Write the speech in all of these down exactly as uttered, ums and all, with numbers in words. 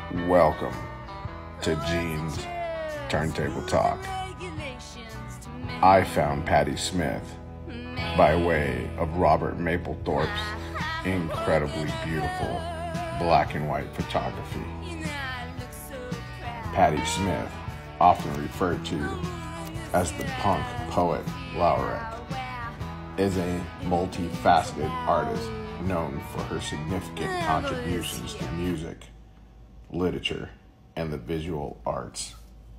Welcome to Gene's Turntable Talk. I found Patti Smith by way of Robert Mapplethorpe's incredibly beautiful black and white photography. Patti Smith, often referred to as the punk poet laureate, is a multifaceted artist known for her significant contributions to music, literature, and the visual arts.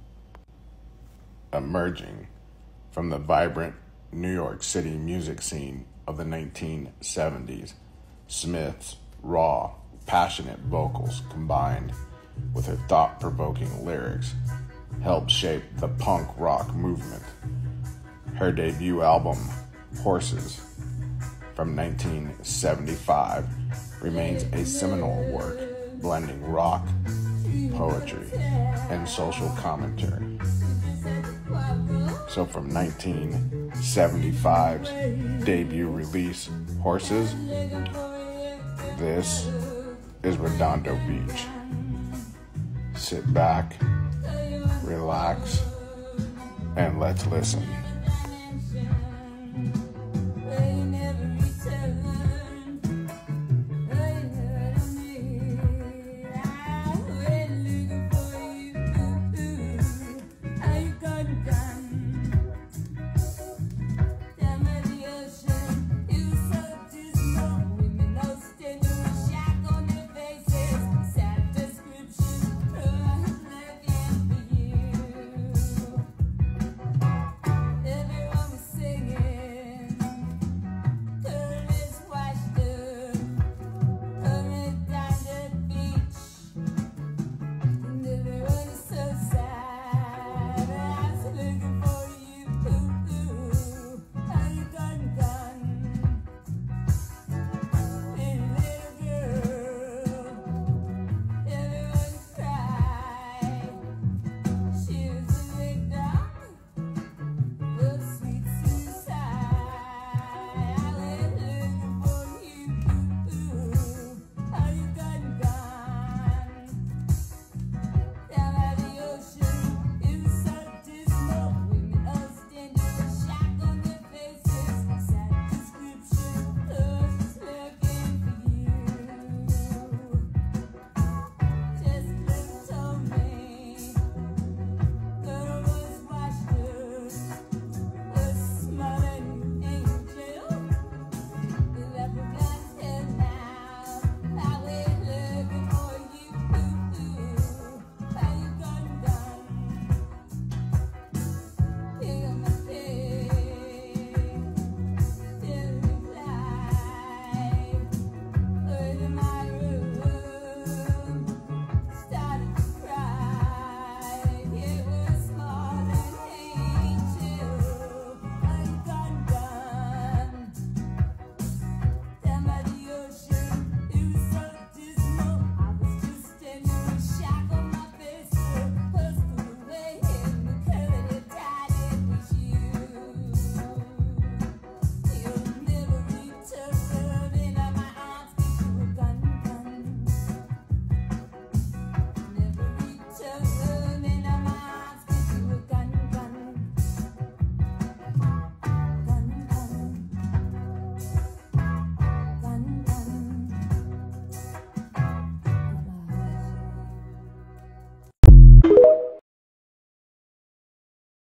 Emerging from the vibrant New York City music scene of the nineteen seventies, Smith's raw, passionate vocals combined with her thought-provoking lyrics helped shape the punk rock movement. Her debut album, Horses, from nineteen seventy-five, remains a seminal work blending rock, poetry, and social commentary. So from nineteen seventy-five's debut release, Horses, this is Redondo Beach. Sit back, relax, and let's listen.